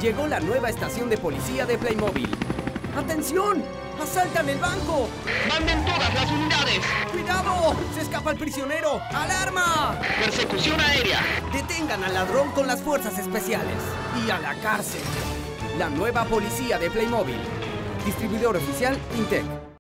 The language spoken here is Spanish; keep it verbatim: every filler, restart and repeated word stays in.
Llegó la nueva estación de policía de Playmobil. ¡Atención! ¡Asaltan el banco! ¡Manden todas las unidades! ¡Cuidado! ¡Se escapa el prisionero! ¡Alarma! ¡Persecución aérea! Detengan al ladrón con las fuerzas especiales. Y a la cárcel. La nueva policía de Playmobil. Distribuidor oficial Intec.